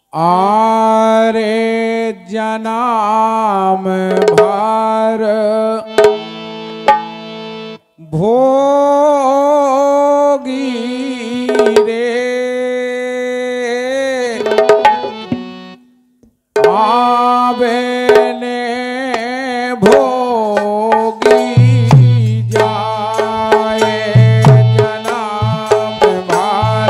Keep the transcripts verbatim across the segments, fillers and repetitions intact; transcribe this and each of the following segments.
आरे जनाम भर भोगी रे आवे ने भोगी जाए जनाम भर।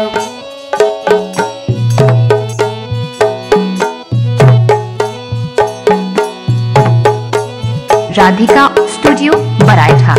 राधिका स्टूडियो बरायठा।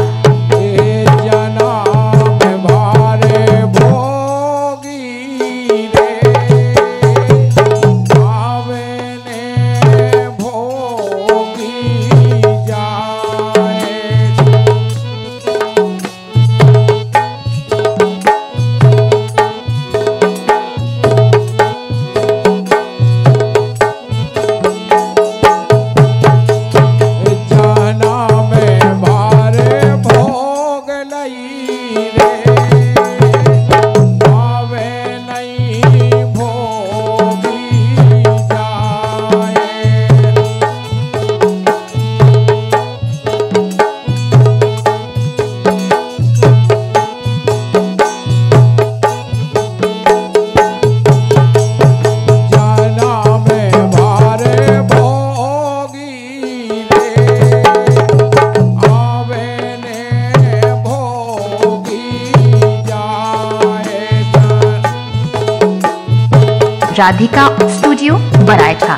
राधिका स्टूडियो बरायठा।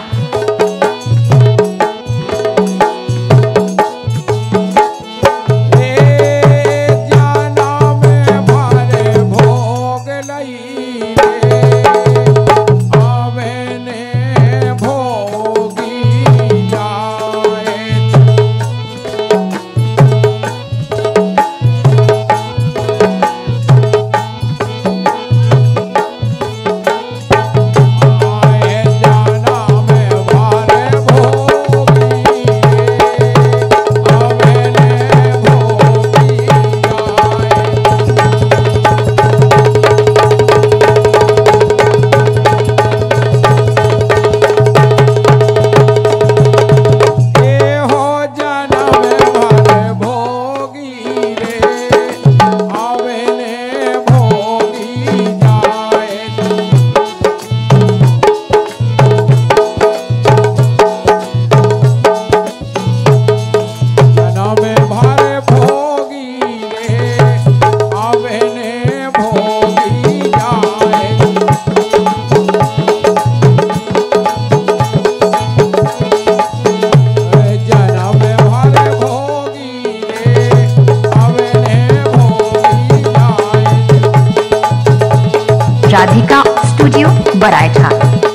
राधिका स्टूडियो बरायठा।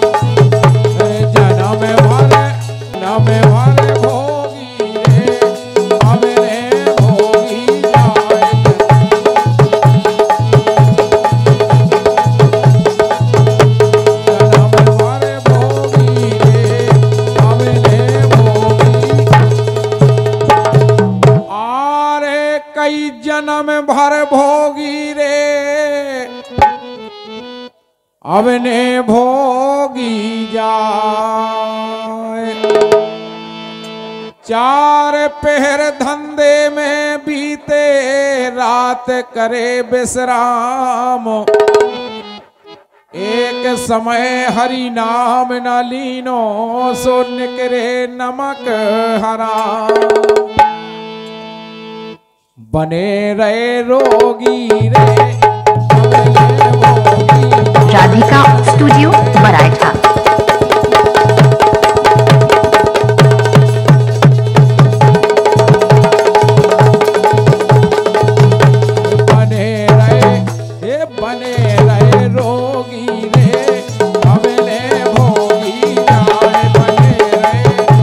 जन्म भर भोगी रे अवने भोगी जाए। चार पहर धंधे में बीते रात करे विश्राम। एक समय हरि नाम न लीनो सो निकरे नमक हराम। बने रहे रोगी रे राधिका स्टूडियो बरायठा। बने रहे हे बने रहे रोगी रे अबले भोगी जाए। बने रहे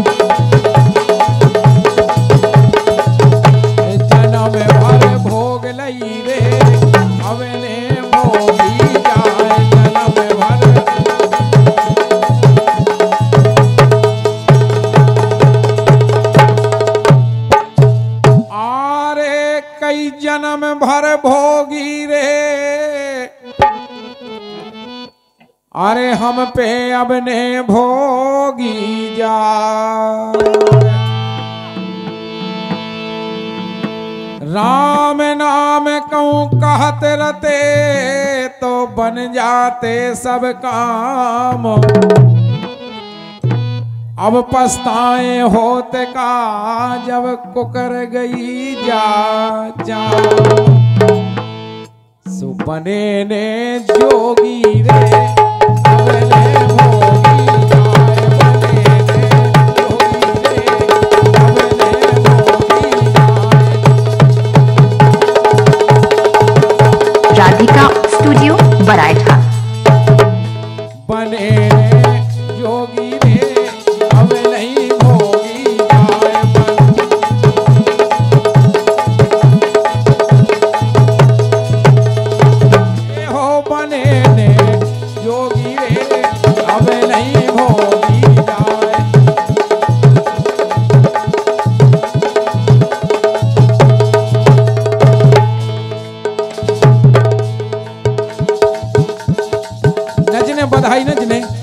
जन्म भर भोग लई रे अबले भोगी जाए। जन्म भर आरे कई जन्म भर भोगी रे अरे हम पे अब ने भोगी जा राम नाम कहूँ कहत रते तो बन जाते सब काम। अब पछताए होते का जब कुकर गई जा जा। सुपने ने जोगी रे अब ने भोगी जाए बने ने जोगी रे अब ने भोगी जाए। राधिका स्टूडियो बरायठा। बने ने जोगी रे अब नहीं भोगी जाए बन हो बने ने जोगी रे अब नहीं भोगी जाए। नचने बधाई नचने